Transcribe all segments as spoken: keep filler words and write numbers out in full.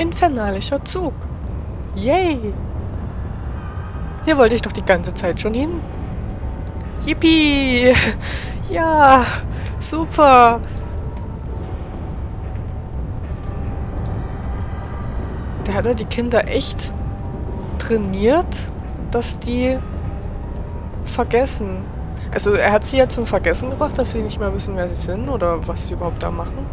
Infernalischer Zug. Yay! Hier wollte ich doch die ganze Zeit schon hin. Yippie! Ja, super! Da hat er die Kinder echt trainiert, dass die vergessen. Also er hat sie ja zum Vergessen gebracht, dass sie nicht mehr wissen, wer sie sind oder was sie überhaupt da machen.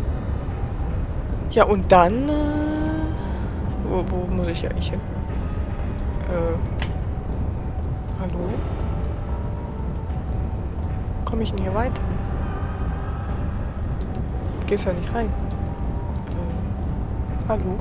Ja, und dann... Äh, wo, wo muss ich eigentlich hin? Äh... Hallo? Komme ich denn hier weiter? Gehst ja nicht rein. Äh, hallo?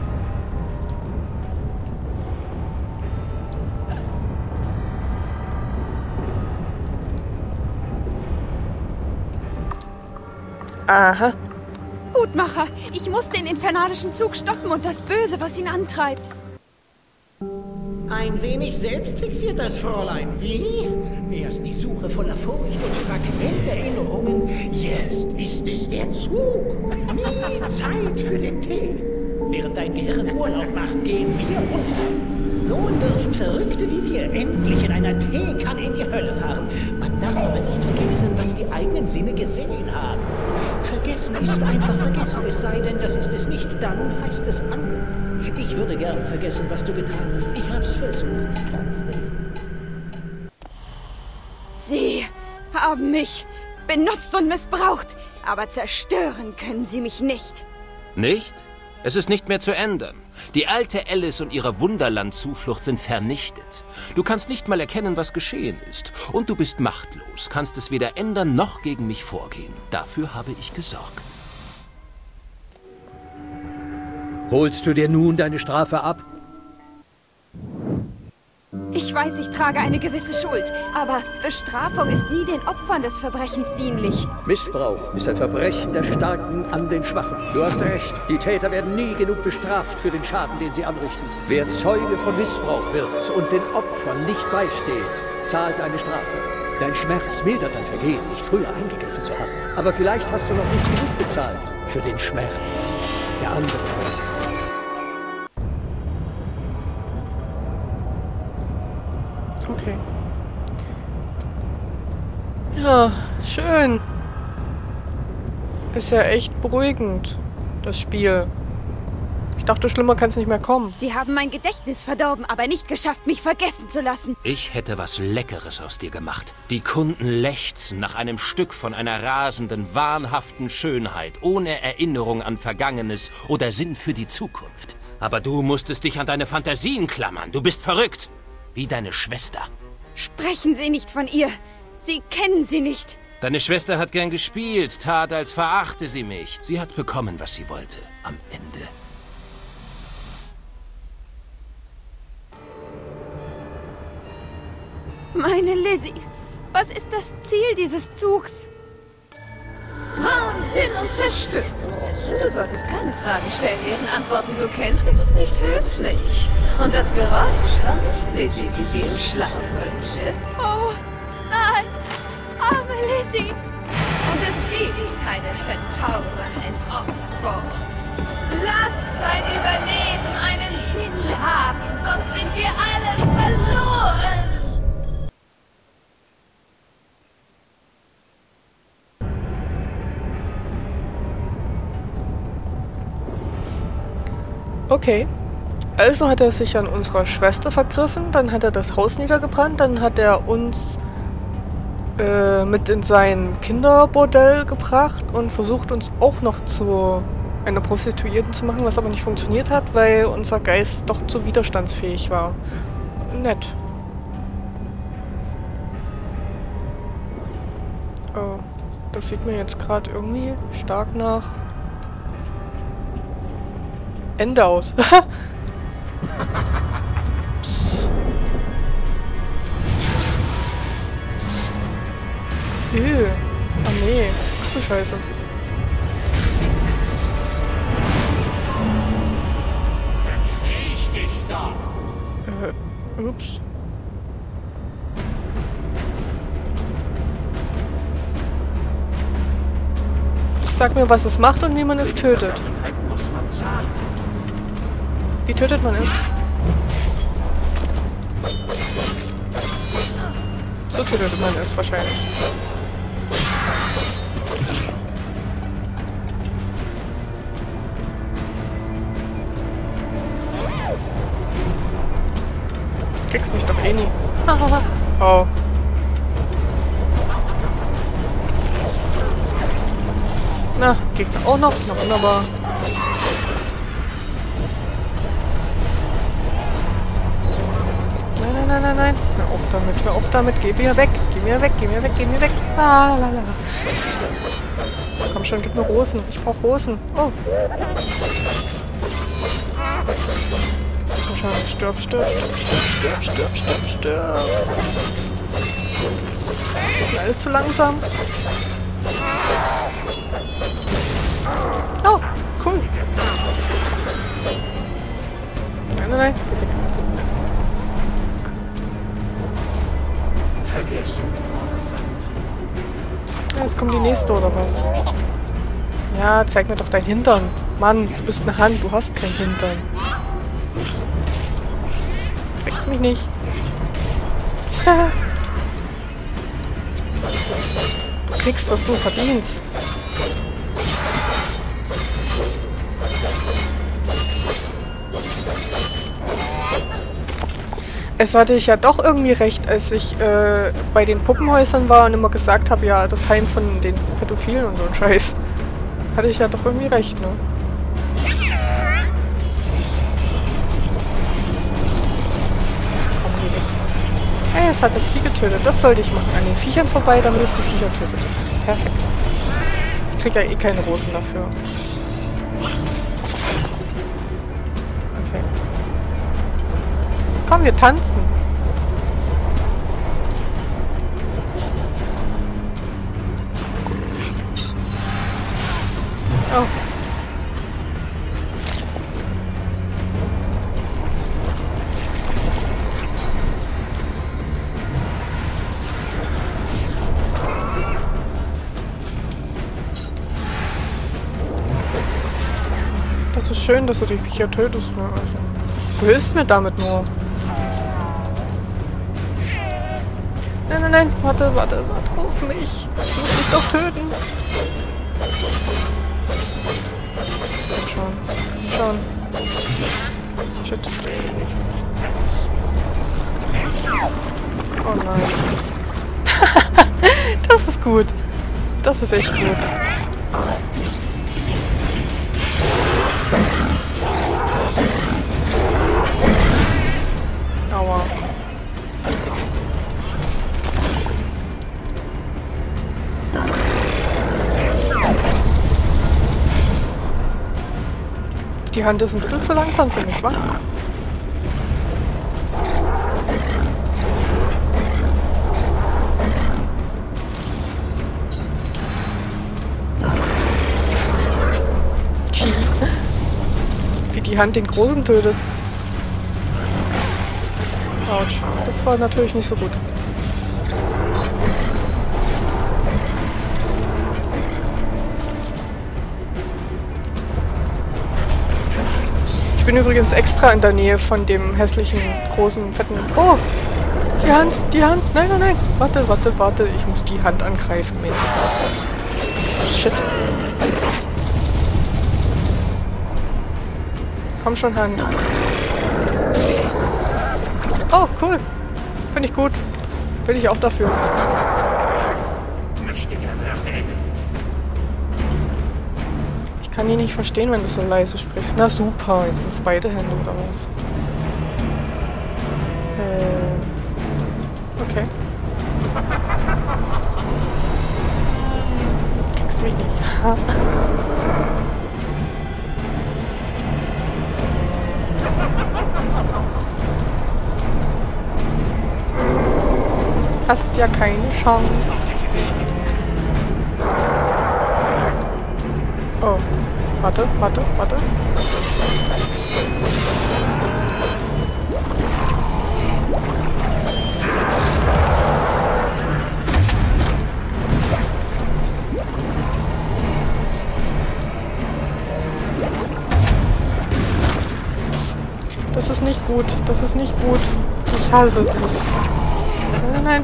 Aha. Hutmacher, ich muss den infernalischen Zug stoppen und das Böse, was ihn antreibt. Ein wenig selbstfixiert, das Fräulein. Wie? Erst die Suche voller Furcht und Fragmenterinnerungen. Jetzt ist es der Zug. Nie Zeit für den Tee. Während dein Gehirn Urlaub macht, gehen wir unter. Nun dürfen Verrückte wie wir endlich in einer Teekanne in die Hölle fahren. Man darf aber nicht vergessen, was die eigenen Sinne gesehen haben. Vergessen ist einfach vergessen, es sei denn, das ist es nicht, dann heißt es anders. Ich würde gern vergessen, was du getan hast. Ich hab's versucht, kann's nicht. Sie haben mich benutzt und missbraucht, aber zerstören können sie mich nicht. Nicht? Es ist nicht mehr zu ändern. Die alte Alice und ihre Wunderland-Zuflucht sind vernichtet. Du kannst nicht mal erkennen, was geschehen ist. Und du bist machtlos, kannst es weder ändern noch gegen mich vorgehen. Dafür habe ich gesorgt. Holst du dir nun deine Strafe ab? Ich weiß, ich trage eine gewisse Schuld, aber Bestrafung ist nie den Opfern des Verbrechens dienlich. Missbrauch ist ein Verbrechen der Starken an den Schwachen. Du hast recht, die Täter werden nie genug bestraft für den Schaden, den sie anrichten. Wer Zeuge von Missbrauch wird und den Opfern nicht beisteht, zahlt eine Strafe. Dein Schmerz mildert dein Vergehen, nicht früher eingegriffen zu haben. Aber vielleicht hast du noch nicht genug bezahlt für den Schmerz der anderen. Okay. Ja, schön. Ist ja echt beruhigend, das Spiel. Ich dachte, schlimmer kann es nicht mehr kommen. Sie haben mein Gedächtnis verdorben, aber nicht geschafft, mich vergessen zu lassen. Ich hätte was Leckeres aus dir gemacht. Die Kunden lechzen nach einem Stück von einer rasenden, wahnhaften Schönheit, ohne Erinnerung an Vergangenes oder Sinn für die Zukunft. Aber du musstest dich an deine Fantasien klammern. Du bist verrückt. Wie deine Schwester. Sprechen Sie nicht von ihr. Sie kennen sie nicht. Deine Schwester hat gern gespielt, tat, als verachte sie mich. Sie hat bekommen, was sie wollte. Am Ende. Meine Lizzie, was ist das Ziel dieses Zugs? Wahnsinn und Zerstörung. Du solltest keine Fragen stellen, deren Antworten du kennst. Das ist nicht höflich. Und das Geräusch, Lizzie, wie sie im Schlaf wünschte. Oh, nein, arme Lizzie. Und es gibt keine Zentauren in Oxford. Lass dein Überleben einen Sinn haben, sonst sind wir alle verloren. Okay. Also hat er sich an unserer Schwester vergriffen, dann hat er das Haus niedergebrannt, dann hat er uns äh, mit in sein Kinderbordell gebracht und versucht uns auch noch zu einer Prostituierten zu machen, was aber nicht funktioniert hat, weil unser Geist doch zu widerstandsfähig war. Nett. Oh, das sieht mir jetzt gerade irgendwie stark nach Ende aus. Psst. Ew. Ah nee. Ach du Scheiße. Richtig da. Äh, ups. Sag mir, was es macht und wie man es tötet. Muss man zahlen. Wie tötet man es? So tötet man es wahrscheinlich. Kriegst mich doch eh nie. Oh. Na, Gegner auch noch. Na wunderbar. Nein, nein, nein, nein, nein. Hör auf damit, hör auf damit. Geh mir weg. Geh mir weg, geh mir weg, geh mir weg. Ah, la, la. Komm schon, gib mir Rosen. Ich brauch Rosen. Oh. Komm schon, stirb, stirb, stirb, stirb, stirb, stirb, stirb. Ist alles zu langsam. Oh, cool. Nein, nein, nein. Ja, jetzt kommt die nächste, oder was? Ja, zeig mir doch dein Hintern. Mann, du bist eine Hand, du hast kein Hintern. Wächst mich nicht. Tja. Du kriegst, was du verdienst. Es hatte ich ja doch irgendwie recht, als ich äh, bei den Puppenhäusern war und immer gesagt habe, ja, das Heim von den Pädophilen und so ein Scheiß. Hatte ich ja doch irgendwie recht, ne? Ach komm, geh weg. Hey, es hat das Vieh getötet. Das sollte ich machen. An den Viechern vorbei, damit es die Viecher tötet. Perfekt. Ich krieg ja eh keine Rosen dafür. Komm, wir tanzen. Oh. Das ist schön, dass du die Viecher tötest, ne? Also, du hilfst mir damit nur. Nein, nein, nein, warte, warte, warte auf mich. Ich muss dich doch töten. Schon, schon. Shit. Oh nein. Das ist gut. Das ist echt gut. Aua. Die Hand ist ein bisschen zu langsam für mich, wa? Wie die Hand den Großen tötet. Autsch. Das war natürlich nicht so gut. Ich bin übrigens extra in der Nähe von dem hässlichen, großen, fetten... Oh! Die Hand! Die Hand! Nein, nein, nein! Warte, warte, warte. Ich muss die Hand angreifen. Shit. Komm schon, Hand. Oh, cool. Finde ich gut. Bin ich auch dafür. Ich kann die nicht verstehen, wenn du so leise sprichst. Na super, jetzt sind es beide Hände oder was? Äh. Okay. Kriegst mich nicht. Hast ja keine Chance. Oh. Warte, warte, warte. ist nicht gut. Das ist nicht gut. Ich hasse das. Nein, nein,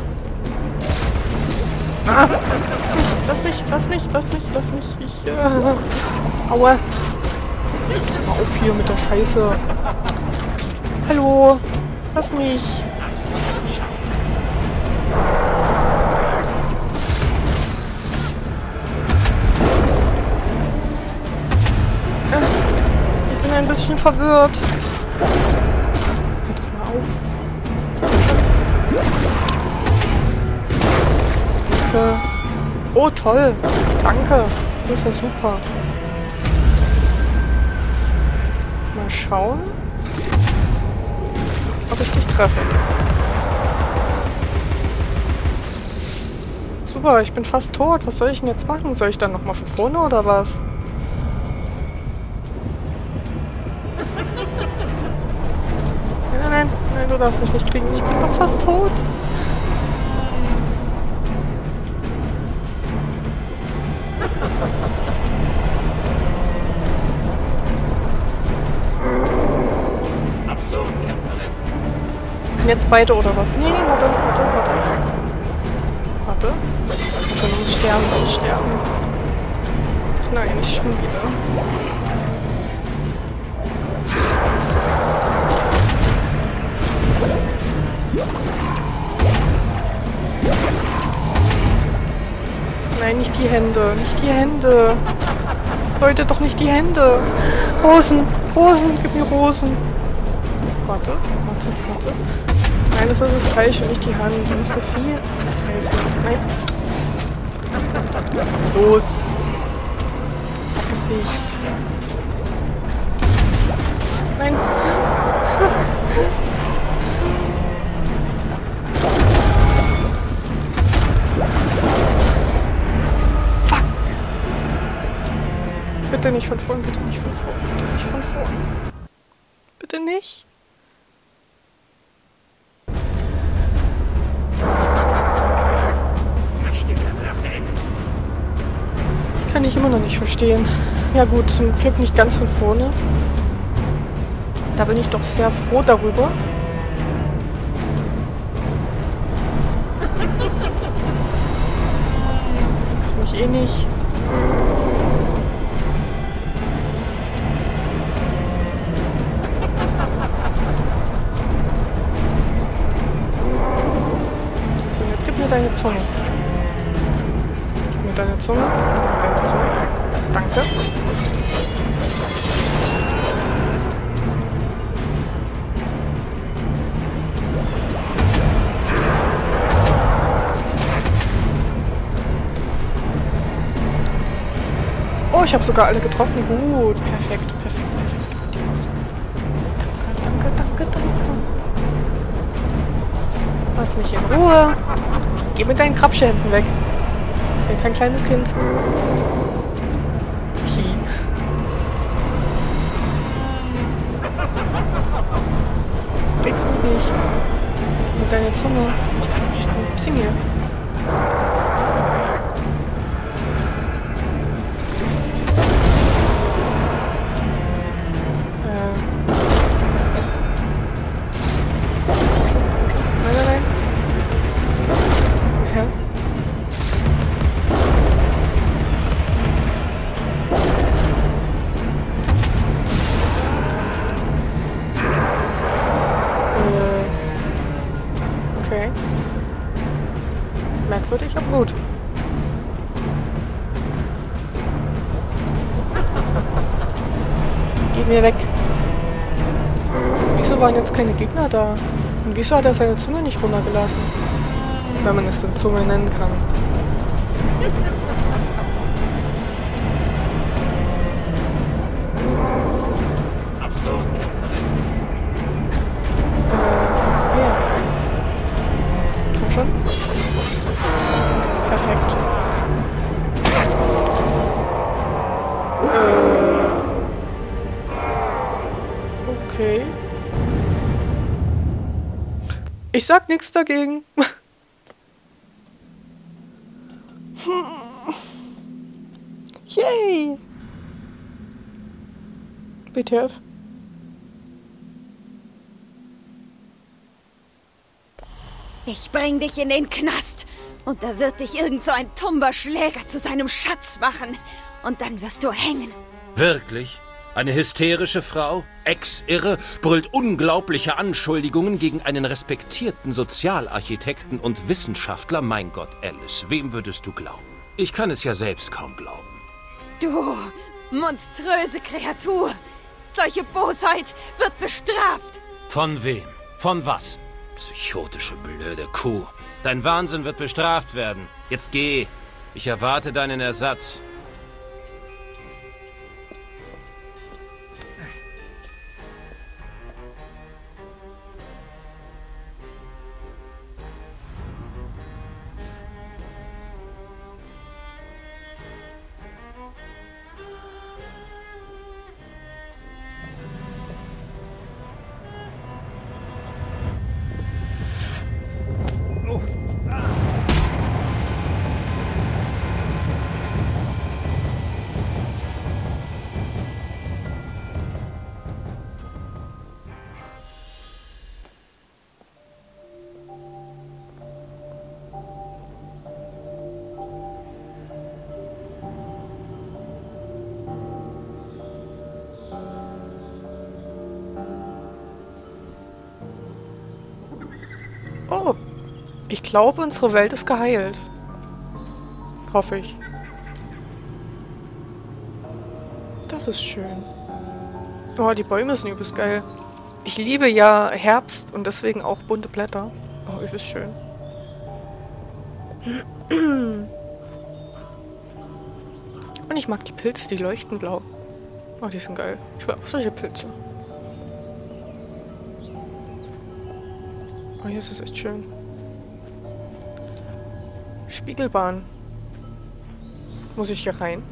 nein. Ah, lass mich, lass mich, lass mich, lass mich, lass mich. Ich, äh, aua. Hör auf hier mit der Scheiße. Hallo. Lass mich. Ich bin ein bisschen verwirrt. Hör doch mal auf. Danke. Oh, toll. Danke. Das ist ja super. Mal schauen, ob ich dich treffe. Super, ich bin fast tot. Was soll ich denn jetzt machen? Soll ich dann nochmal von vorne oder was? Nein, nein, nein, du darfst mich nicht kriegen. Ich bin doch fast tot. Jetzt beide oder was? Nee, warte, warte, warte. Warte. Schon muss sterben, muss sterben. Nein, nicht schon wieder. Nein, nicht die Hände, nicht die Hände. Leute, doch nicht die Hände. Rosen, Rosen, gib mir Rosen. Warte, warte, warte. Nein, das ist das Fleisch und nicht die Hand. Du musst das Vieh helfen. Nein. Los. Sag das nicht. Nein. Fuck. Bitte nicht von vorn, bitte nicht von vorn, bitte nicht von vorn. Bitte nicht. Kann ich immer noch nicht verstehen. Ja gut, zum Glück nicht ganz von vorne. Da bin ich doch sehr froh darüber. Kriegst mich eh nicht. So, jetzt gib mir deine Zunge. Gib mir deine Zunge. Deine Zunge. Danke. Oh, ich habe sogar alle getroffen. Gut, perfekt, perfekt, perfekt. Danke, danke, danke. Lass mich in Ruhe. Geh mit deinen Krabschenken weg. Ich bin kein kleines Kind. Hi. Kriegst mich nicht. Mit deiner Zunge. Gib sie mir. Okay. Merkwürdig, aber gut. Geh mir weg. Wieso waren jetzt keine Gegner da? Und wieso hat er seine Zunge nicht runtergelassen? Wenn man es denn Zunge nennen kann. Perfekt. Äh. Okay. Ich sag nichts dagegen. Yay! W T F. Ich bring dich in den Knast. Und da wird dich irgend so ein tumber Schläger zu seinem Schatz machen. Und dann wirst du hängen. Wirklich? Eine hysterische Frau, ex-irre, brüllt unglaubliche Anschuldigungen gegen einen respektierten Sozialarchitekten und Wissenschaftler. Mein Gott, Alice, wem würdest du glauben? Ich kann es ja selbst kaum glauben. Du monströse Kreatur! Solche Bosheit wird bestraft! Von wem? Von was? Psychotische, blöde Kuh. Dein Wahnsinn wird bestraft werden. Jetzt geh. Ich erwarte deinen Ersatz. Oh, ich glaube, unsere Welt ist geheilt. Hoffe ich. Das ist schön. Oh, die Bäume sind übelst geil. Ich liebe ja Herbst und deswegen auch bunte Blätter. Oh, übelst schön. Und ich mag die Pilze, die leuchten blau. Oh, die sind geil. Ich will auch solche Pilze. Oh, hier ist es echt schön. Spiegelbahn. Muss ich hier rein?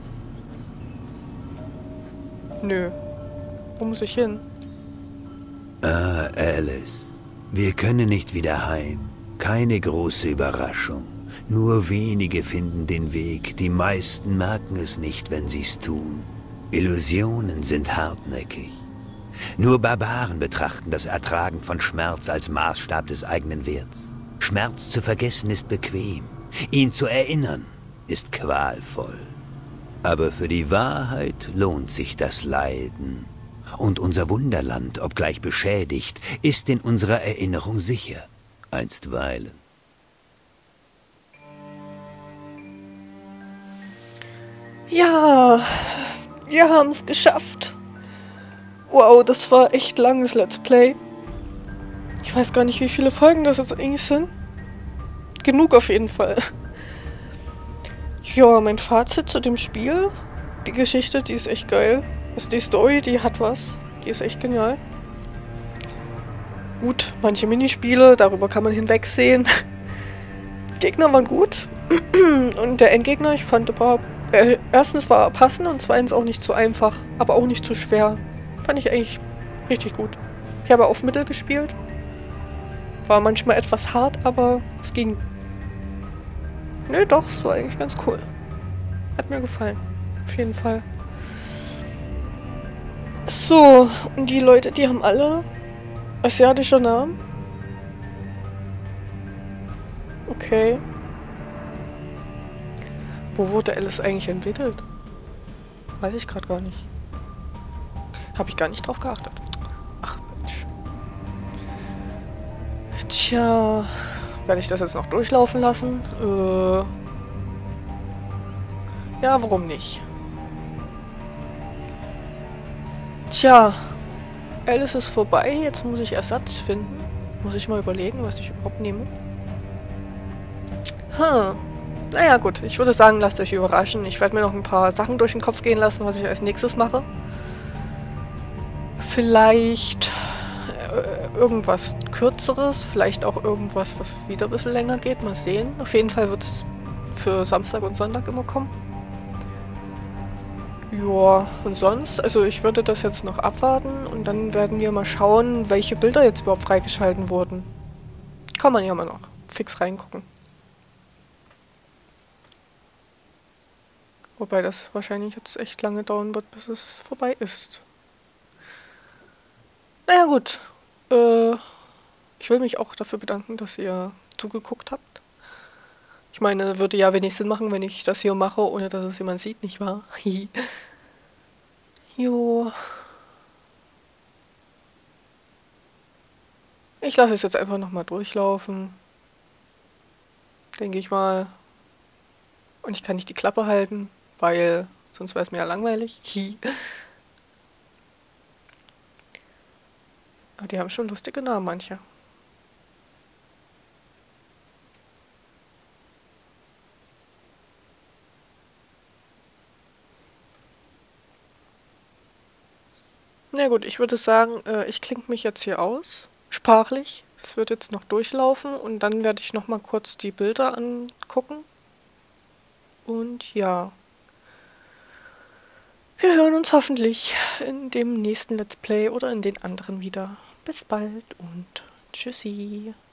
Nö. Wo muss ich hin? Ah, Alice. Wir können nicht wieder heim. Keine große Überraschung. Nur wenige finden den Weg. Die meisten merken es nicht, wenn sie es tun. Illusionen sind hartnäckig. Nur Barbaren betrachten das Ertragen von Schmerz als Maßstab des eigenen Werts. Schmerz zu vergessen ist bequem. Ihn zu erinnern ist qualvoll. Aber für die Wahrheit lohnt sich das Leiden. Und unser Wunderland, obgleich beschädigt, ist in unserer Erinnerung sicher. Einstweilen. Ja, wir haben es geschafft. Wow, das war echt langes Let's Play. Ich weiß gar nicht, wie viele Folgen das jetzt eigentlich sind. Genug auf jeden Fall. Ja, mein Fazit zu dem Spiel. Die Geschichte, die ist echt geil. Also die Story, die hat was. Die ist echt genial. Gut, manche Minispiele, darüber kann man hinwegsehen. Gegner waren gut. Und der Endgegner, ich fand überhaupt... Äh, erstens war er passend und zweitens auch nicht zu einfach, aber auch nicht zu schwer. Fand ich eigentlich richtig gut. Ich habe auf Mittel gespielt. War manchmal etwas hart, aber es ging. Nö, doch, es war eigentlich ganz cool. Hat mir gefallen. Auf jeden Fall. So, und die Leute, die haben alle asiatische Namen. Okay. Wo wurde Alice eigentlich entwickelt? Weiß ich gerade gar nicht. Habe ich gar nicht drauf geachtet. Ach, Mensch. Tja, werde ich das jetzt noch durchlaufen lassen? Äh. Ja, warum nicht? Tja, Alice ist vorbei. Jetzt muss ich Ersatz finden. Muss ich mal überlegen, was ich überhaupt nehme. Hm. Naja, gut. Ich würde sagen, lasst euch überraschen. Ich werde mir noch ein paar Sachen durch den Kopf gehen lassen, was ich als nächstes mache. Vielleicht äh, irgendwas Kürzeres. Vielleicht auch irgendwas, was wieder ein bisschen länger geht. Mal sehen. Auf jeden Fall wird es für Samstag und Sonntag immer kommen. Ja, und sonst? Also ich würde das jetzt noch abwarten und dann werden wir mal schauen, welche Bilder jetzt überhaupt freigeschalten wurden. Kann man ja mal noch fix reingucken. Wobei das wahrscheinlich jetzt echt lange dauern wird, bis es vorbei ist. Naja gut. Äh, ich will mich auch dafür bedanken, dass ihr zugeguckt habt. Ich meine, würde ja wenig Sinn machen, wenn ich das hier mache, ohne dass es jemand sieht, nicht wahr? Jo. Ich lasse es jetzt einfach nochmal durchlaufen. Denke ich mal. Und ich kann nicht die Klappe halten, weil sonst wäre es mir ja langweilig. Aber die haben schon lustige Namen, manche. Na gut, ich würde sagen, äh, ich klinge mich jetzt hier aus, sprachlich. Es wird jetzt noch durchlaufen und dann werde ich noch mal kurz die Bilder angucken. Und ja, wir hören uns hoffentlich in dem nächsten Let's Play oder in den anderen wieder. Bis bald und tschüssi.